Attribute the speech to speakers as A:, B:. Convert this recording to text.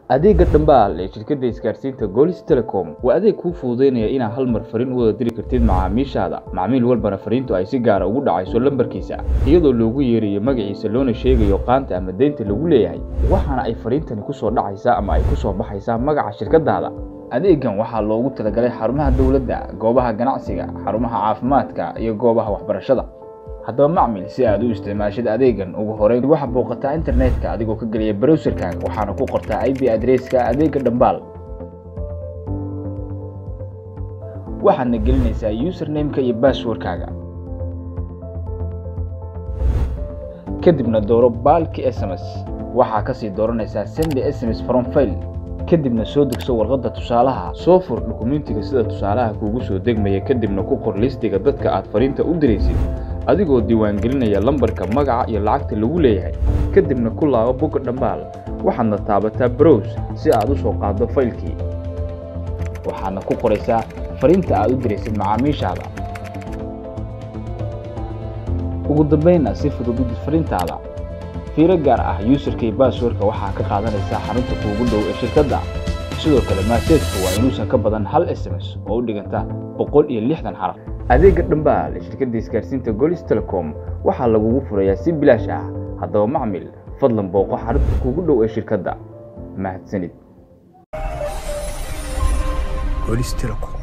A: adeegga dhambaal ee shirkadda isgaarsiinta Golis Telecom waa adeeg kuu fududeynaya inaad hal mar fariin u wada diri kartid macaamiishaada. Macaamiil walbana fariintu ay si gaar ah ugu dhacayso lambarkiisa iyadoo loogu yeerayo magaciisa loona sheegayo qaanta ama deynta lagu leeyahay, waxaana ay fariintani ku soo dhacaysaa ama ay ku soo baxaysaa magaca shirkadaada. Adeeggan waxaa loogu talagalay xarumaha dawladda, goobaha ganacsiga, xarumaha caafimaadka iyo goobaha waxbarashada. haddaba macmiil si aad u isticmaashid adeeggan ugu horeyn waxa booqataa internetka adigoo ka galiya browserkaaga waxaana ku qortaa IP addresska adeegga dhambaal. waxaadna gelinaysaa username-ka iyo password-kaaga. kadibna dooro baalki SMS. waxaa ka sii dooranaysaa send SMS from file. kadibna soo degso warqadda tusaalaha. soo fur dukumiintiga sida tusaalaha kuugu soo degmaya kadibna ku qor listiga dadka aad fariinta u diraysid adigoo diiwaan gelinaya lambarka magaca iyo lacagta lagu leeyahay. kadibna ku laabo bogga dhambaal waxaadna taabataa browse si aad u soo qaado faylkii. waxaadna ku qoraysaa fariinta aad u diraysid macaamiishaada. ugu dambeynna si fudud u dir fariintaada. fiiro gaar ah userka iyo passwordka waxaa ka qaadanaysaa xarunta kuugu dhow ee shirkadda. sidoo kale message-ku waa inuusan ka badan hal SMS oo u dhiganta 160 xaraf. adeegga dhambaal ee shirkadda isgaarsiinta Golis Telecom waxaa lagugu furayaa si bilaash ah. haddaba macmiil fadlan booqo xarunta kuugu dhow ee shirkadda. mahadsanid.
B: Golis Telecom.